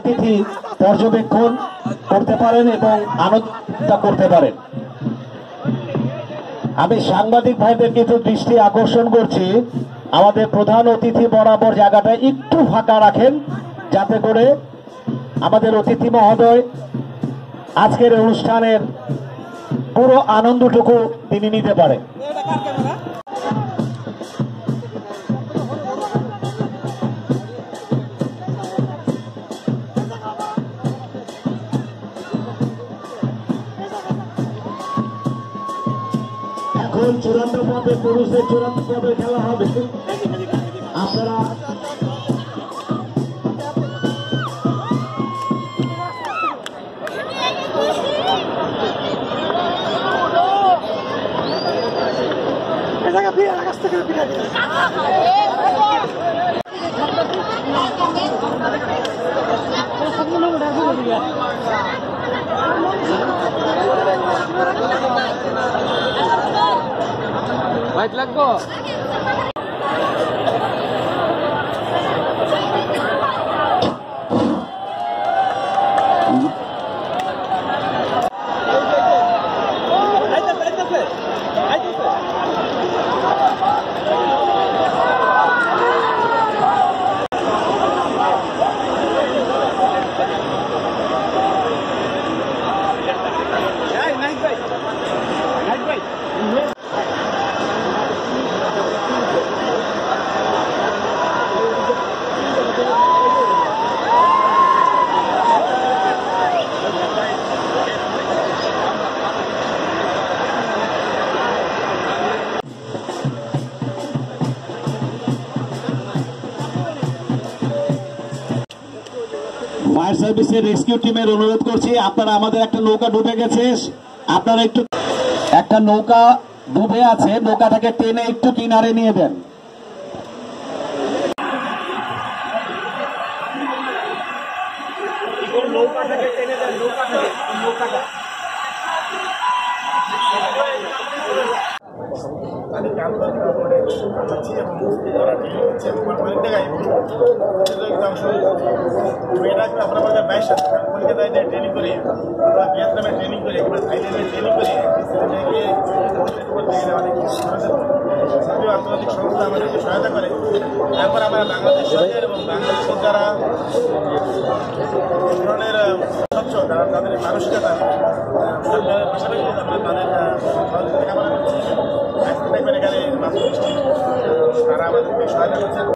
অতিথি পর্যবেক্ষণ করতে পারেন এবং আনন্দ করতে পারেন। আমি সাংবাদিক ভাইদের কিছু দৃষ্টি আকর্ষণ করছি, আমাদের প্রধান অতিথি বরাবর জায়গাটা একটু ফাঁকা রাখেন, যাতে করে আমাদের অতিথি মহোদয় আজকের অনুষ্ঠানের পুরো আনন্দটুকু তিনি নিতে পারেন। এখন চূড়ান্ত পর্বে পুরুষদের চূড়ান্ত পর্বে খেলা হবে। আপনারা লাইট লাগবো। ফায়ার সার্ভিসের রেস্কিউ টিমের অনুরোধ করছি, আপনারা আমাদের একটা নৌকা ডুবে গেছে, আপনারা একটু একটা নৌকা ডুবে আছে, নৌকাটাকে টেনে একটু কিনারে নিয়ে দেন। নৌকাটাকে টেনে দেন, নৌকাটা কলকাতায় ট্রেনিং করি, ভিয়েতনামে ট্রেনিং করি, থাইল্যান্ডে ট্রেনিং করি, আন্তর্জাতিক সংস্থা আমাদেরকে সহায়তা করে। তারপর আমরা বাংলাদেশ সরকার এবং বাংলাদেশের যারা ধরনের স্বচ্ছ তাদের মানসিকতা সরকারের পাশাপাশি আমরা তাদের সহযোগিতা কামনা করছি। এখানে তারা আমাদেরকে সহায়তা করছেন।